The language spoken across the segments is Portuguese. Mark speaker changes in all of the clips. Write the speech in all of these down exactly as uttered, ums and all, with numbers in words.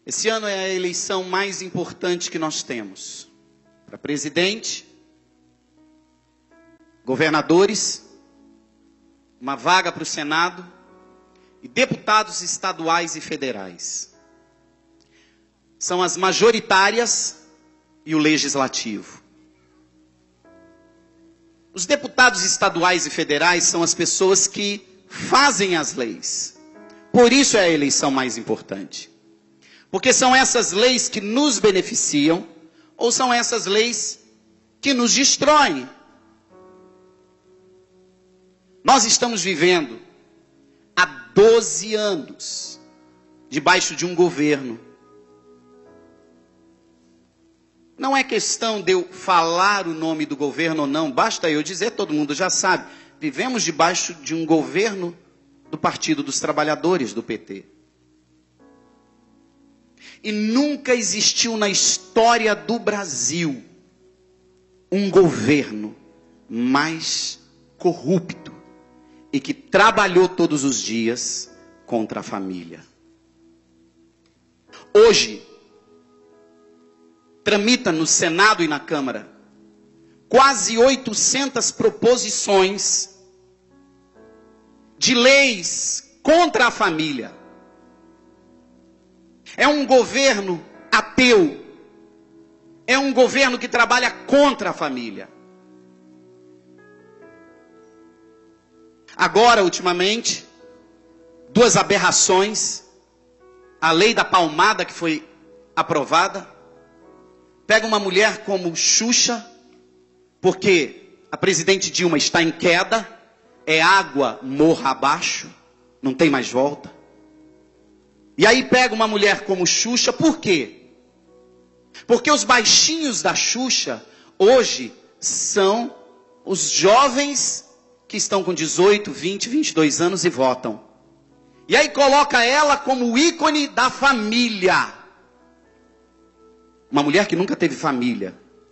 Speaker 1: Esse ano é a eleição mais importante que nós temos. Para presidente, governadores, uma vaga para o Senado e deputados estaduais e federais. São as majoritárias e o legislativo. Os deputados estaduais e federais são as pessoas que fazem as leis. Por isso é a eleição mais importante. Porque são essas leis que nos beneficiam ou são essas leis que nos destroem. Nós estamos vivendo há doze anos debaixo de um governo. Não é questão de eu falar o nome do governo ou não, basta eu dizer, todo mundo já sabe. Vivemos debaixo de um governo do Partido dos Trabalhadores, do P T. E nunca existiu na história do Brasil um governo mais corrupto e que trabalhou todos os dias contra a família. Hoje, tramita no Senado e na Câmara quase oitocentas proposições de leis contra a família. É um governo ateu. É um governo que trabalha contra a família. Agora, ultimamente, duas aberrações. A lei da palmada que foi aprovada. Pega uma mulher como Xuxa, porque a presidente Dilma está em queda, é água morra abaixo, não tem mais volta. E aí pega uma mulher como Xuxa, por quê? Porque os baixinhos da Xuxa, hoje, são os jovens que estão com dezoito, vinte, vinte e dois anos e votam. E aí coloca ela como ícone da família. Uma mulher que nunca teve família.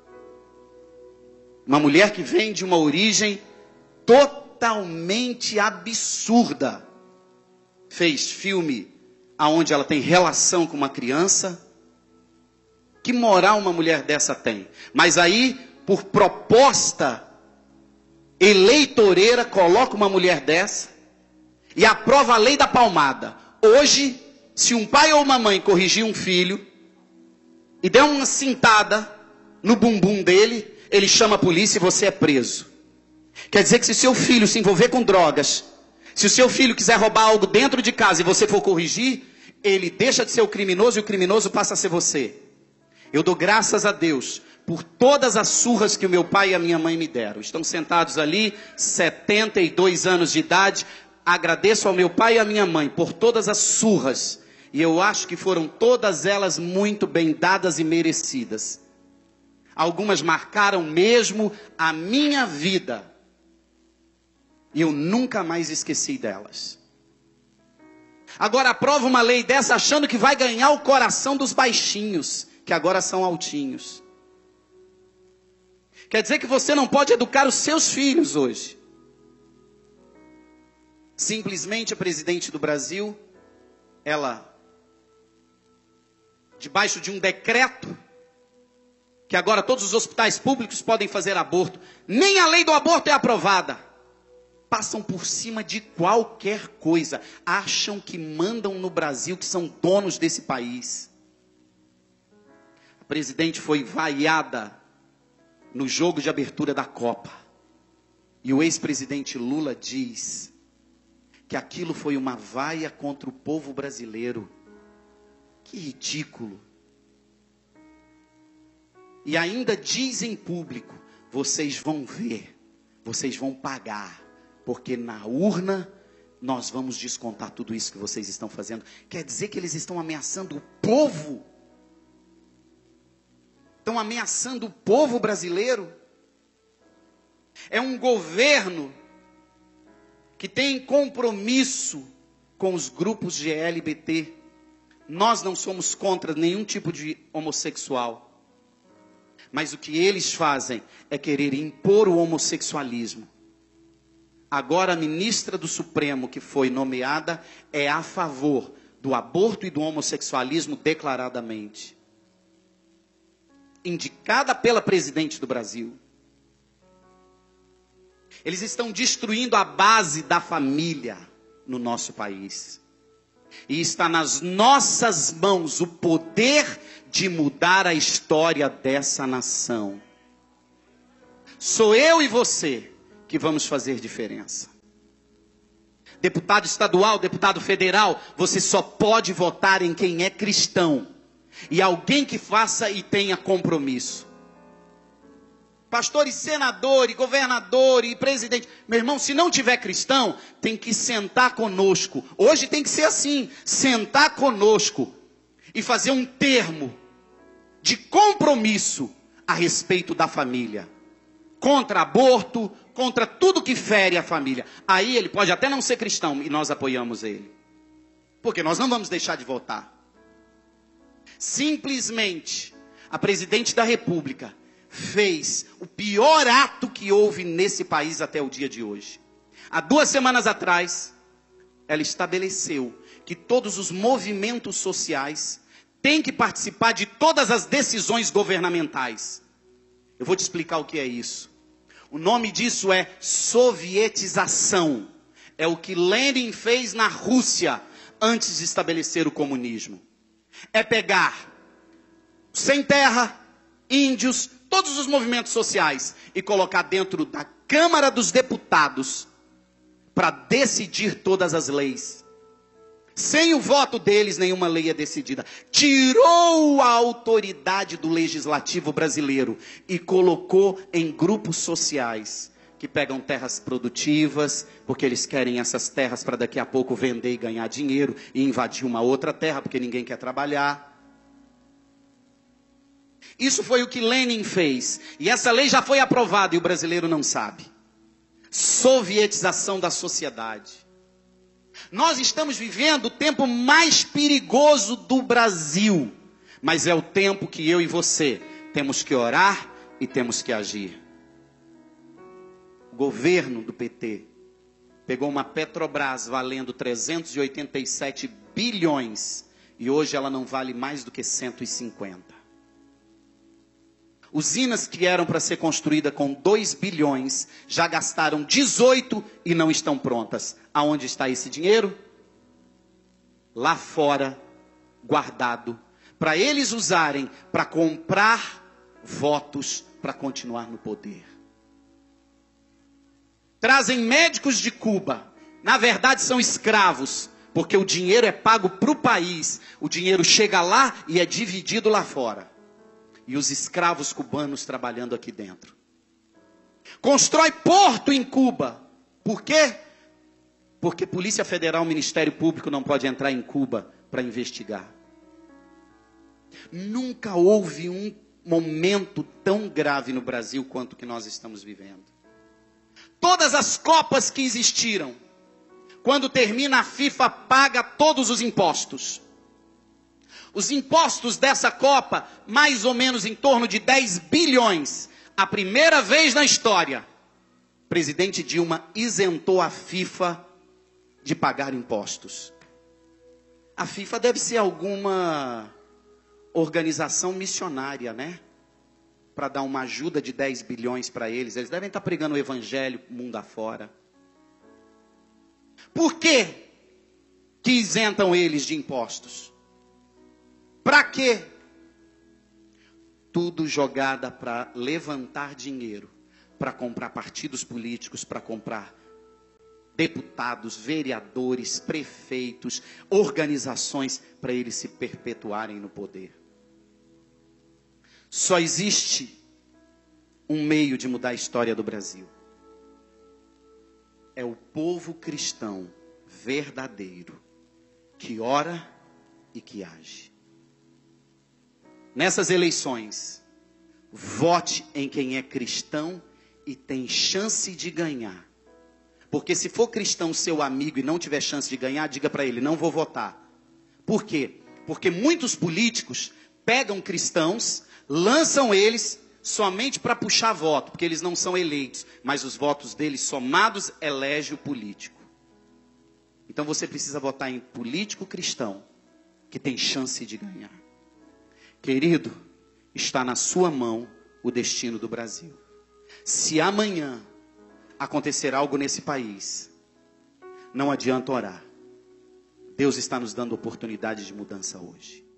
Speaker 1: Uma mulher que vem de uma origem totalmente absurda. Fez filme aonde ela tem relação com uma criança. Que moral uma mulher dessa tem? Mas aí, por proposta eleitoreira, coloca uma mulher dessa e aprova a lei da palmada. Hoje, se um pai ou uma mãe corrigir um filho e der uma cintada no bumbum dele, ele chama a polícia e você é preso. Quer dizer que se seu filho se envolver com drogas, se o seu filho quiser roubar algo dentro de casa e você for corrigir, ele deixa de ser o criminoso e o criminoso passa a ser você. Eu dou graças a Deus por todas as surras que o meu pai e a minha mãe me deram. Estão sentados ali, setenta e dois anos de idade. Agradeço ao meu pai e à minha mãe por todas as surras. E eu acho que foram todas elas muito bem dadas e merecidas. Algumas marcaram mesmo a minha vida. E eu nunca mais esqueci delas. Agora aprova uma lei dessa achando que vai ganhar o coração dos baixinhos, que agora são altinhos. Quer dizer que você não pode educar os seus filhos hoje. Simplesmente a presidente do Brasil, ela, debaixo de um decreto, que agora todos os hospitais públicos podem fazer aborto, nem a lei do aborto é aprovada. Passam por cima de qualquer coisa. Acham que mandam no Brasil, que são donos desse país. A presidente foi vaiada no jogo de abertura da Copa. E o ex-presidente Lula diz que aquilo foi uma vaia contra o povo brasileiro. Que ridículo. E ainda diz em público, vocês vão ver, vocês vão pagar, porque na urna nós vamos descontar tudo isso que vocês estão fazendo. Quer dizer que eles estão ameaçando o povo? Estão ameaçando o povo brasileiro? É um governo que tem compromisso com os grupos de L G B T. Nós não somos contra nenhum tipo de homossexual. Mas o que eles fazem é querer impor o homossexualismo. Agora a ministra do Supremo que foi nomeada é a favor do aborto e do homossexualismo declaradamente. Indicada pela presidente do Brasil. Eles estão destruindo a base da família no nosso país. E está nas nossas mãos o poder de mudar a história dessa nação. Sou eu e você que vamos fazer diferença. Deputado estadual, deputado federal, você só pode votar em quem é cristão. E alguém que faça e tenha compromisso. Pastor e senador, e governador, e presidente. Meu irmão, se não tiver cristão, tem que sentar conosco. Hoje tem que ser assim, sentar conosco. E fazer um termo de compromisso a respeito da família. Contra aborto, contra tudo que fere a família. Aí ele pode até não ser cristão e nós apoiamos ele. Porque nós não vamos deixar de votar. Simplesmente, a presidente da República fez o pior ato que houve nesse país até o dia de hoje. Há duas semanas atrás, ela estabeleceu que todos os movimentos sociais têm que participar de todas as decisões governamentais. Eu vou te explicar o que é isso. O nome disso é sovietização. É o que Lenin fez na Rússia antes de estabelecer o comunismo. É pegar sem terra, índios, todos os movimentos sociais e colocar dentro da Câmara dos Deputados para decidir todas as leis. Sem o voto deles, nenhuma lei é decidida. Tirou a autoridade do legislativo brasileiro e colocou em grupos sociais que pegam terras produtivas, porque eles querem essas terras para daqui a pouco vender e ganhar dinheiro e invadir uma outra terra, porque ninguém quer trabalhar. Isso foi o que Lenin fez. E essa lei já foi aprovada e o brasileiro não sabe. Sovietização da sociedade. Nós estamos vivendo o tempo mais perigoso do Brasil. Mas é o tempo que eu e você temos que orar e temos que agir. O governo do P T pegou uma Petrobras valendo trezentos e oitenta e sete bilhões. E hoje ela não vale mais do que cento e cinquenta. Usinas que eram para ser construídas com dois bilhões, já gastaram dezoito e não estão prontas. Aonde está esse dinheiro? Lá fora, guardado, para eles usarem para comprar votos para continuar no poder. Trazem médicos de Cuba, na verdade são escravos, porque o dinheiro é pago para o país, o dinheiro chega lá e é dividido lá fora. E os escravos cubanos trabalhando aqui dentro. Constrói porto em Cuba. Por quê? Porque Polícia Federal, Ministério Público não pode entrar em Cuba para investigar. Nunca houve um momento tão grave no Brasil quanto o que nós estamos vivendo. Todas as Copas que existiram, quando termina a FIFA, paga todos os impostos. Os impostos dessa Copa, mais ou menos em torno de dez bilhões. A primeira vez na história, o presidente Dilma isentou a FIFA de pagar impostos. A FIFA deve ser alguma organização missionária, né? Para dar uma ajuda de dez bilhões para eles. Eles devem estar pregando o evangelho mundo afora. Por que que isentam eles de impostos? Para quê? Tudo jogada para levantar dinheiro, para comprar partidos políticos, para comprar deputados, vereadores, prefeitos, organizações, para eles se perpetuarem no poder. Só existe um meio de mudar a história do Brasil. É o povo cristão verdadeiro, que ora e que age. Nessas eleições, vote em quem é cristão e tem chance de ganhar. Porque se for cristão seu amigo e não tiver chance de ganhar, diga para ele, não vou votar. Por quê? Porque muitos políticos pegam cristãos, lançam eles somente para puxar voto, porque eles não são eleitos, mas os votos deles somados elegem o político. Então você precisa votar em político cristão que tem chance de ganhar. Querido, está na sua mão o destino do Brasil. Se amanhã acontecer algo nesse país, não adianta orar. Deus está nos dando oportunidade de mudança hoje.